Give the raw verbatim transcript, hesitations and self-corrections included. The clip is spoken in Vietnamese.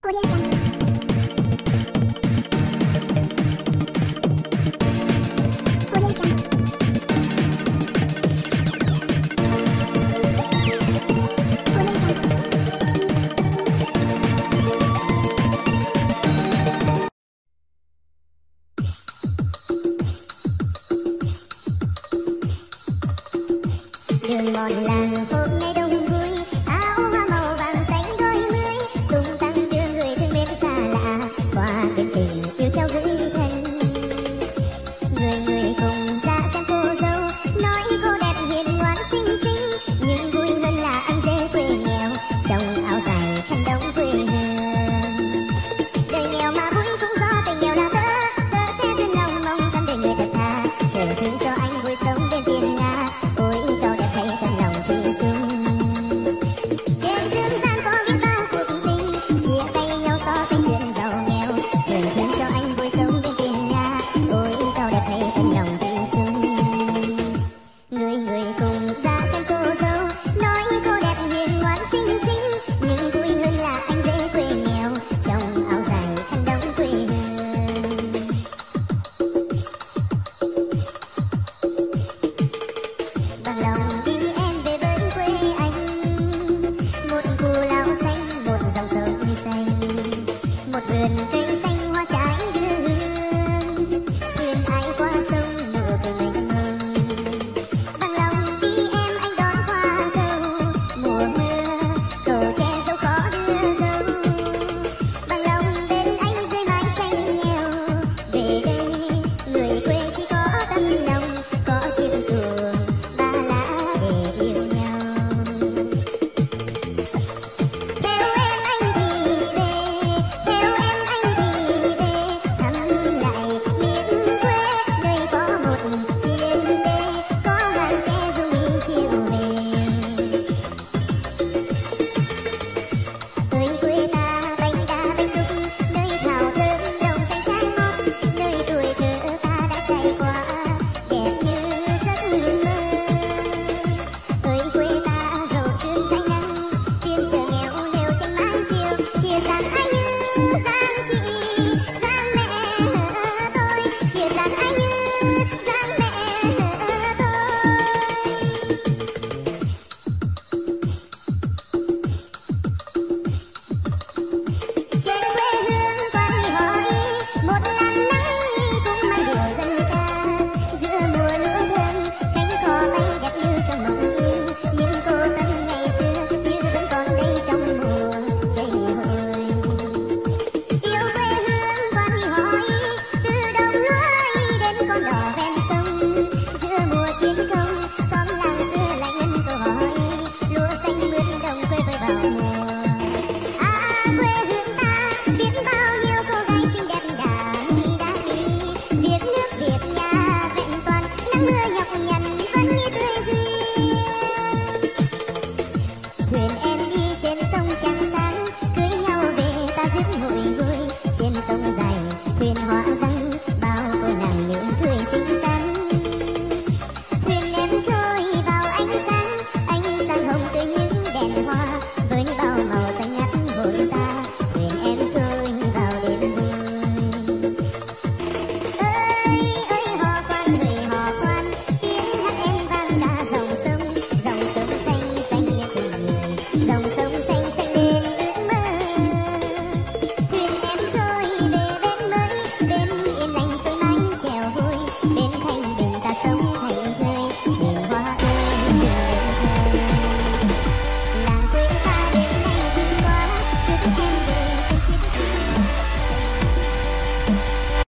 đường mòn làng hôm nay đông vui, áo hoa màu vàng xanh đôi mươi, tung tăng đưa người thương mến xa lạ qua bên tình yêu trao gửi thân. Người người cùng ra xem cô dâu, nói cô đẹp hiền ngoan xinh xinh, nhưng vui hơn là anh dê quê nghèo trong áo dài khăn đóng quê hương. Đời nghèo mà vui cũng do tình nghèo là thơ, thơ sẽ duyên lòng mong thắm đời người thật thà, chờ thương cho anh vui sống bên thiên nga. Ôi câu đẹp hay tấm lòng thủy chung, trên dương gian có biết bao cuộc tình, chia tay nhau so sánh chuyện giàu nghèo, chờ thương cho anh vui sống bên thiên nga. Ôi câu đẹp hay tấm lòng thủy chung, người người cùng ra xem cô dâu, nói cô đẹp hiền ngoan xinh xinh, nhưng vui hơn là anh dễ quê nghèo trong áo dài khăn đóng quê hương. Bằng lòng đi em về với quê anh, một cù lao xanh, một dòng sông xanh, một vườn cây